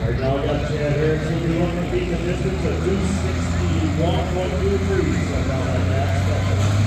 Right now, we got Chad Harris will be looking to beat the distance of 261.23. So now that that's